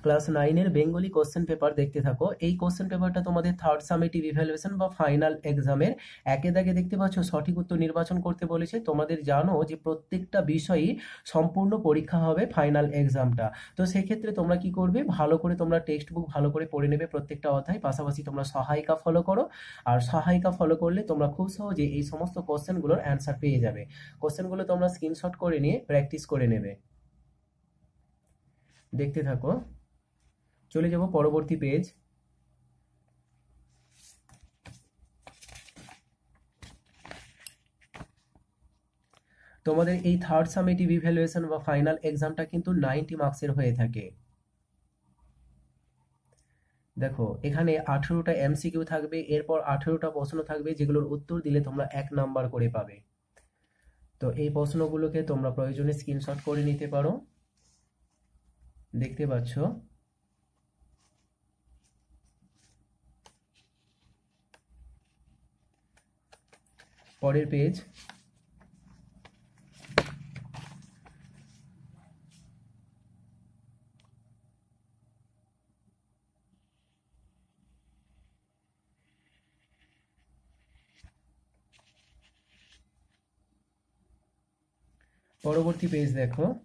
Class 9 Bengali question paper দেখতে থাকো। এই কোশ্চেন পেপারটা তোমাদের থার্ড সামেটিভ ইভ্যালুয়েশন বা ফাইনাল এক্সামের একে দাগে দেখতে পাচ্ছ সঠিক উত্তর নির্বাচন করতে বলেছে। তোমাদের জানো যে প্রত্যেকটা বিষয়ই সম্পূর্ণ পরীক্ষা হবে ফাইনাল এক্সামটা। তো সেক্ষেত্রে তোমরা কি করবে, ভালো করে তোমরা টেক্সট বুক ভালো করে পড়ে নেবে প্রত্যেকটা অধ্যায়, পাশাপাশি তোমরা সহায়িকা ফলো করো। আর সহায়িকা ফলো করলে তোমরা খুব সহজে এই সমস্ত কোশ্চেনগুলোর অ্যান্সার পেয়ে যাবে। কোশ্চেনগুলো তোমরা স্ক্রিনশট করে নিয়ে প্র্যাকটিস করে নেবে। দেখতে থাকো। চলে যাব পরবর্তী পেজ। তোমাদের এই থার্ড সামেটিভ ইভ্যালুয়েশন বা ফাইনাল এক্সামটা কিন্তু 90 মার্কসের হয়ে থাকে। দেখো এখানে 18টা এমসিকিউ থাকবে, এরপর 18টা প্রশ্ন থাকবে যেগুলোর উত্তর দিলে তোমরা 1 নাম্বার করে পাবে। তো এই প্রশ্নগুলোকে তোমরা প্রয়োজনে স্ক্রিনশট করে নিতে পারো। দেখতে পাচ্ছ। পরের পেজ। পরবর্তী পেজ দেখো।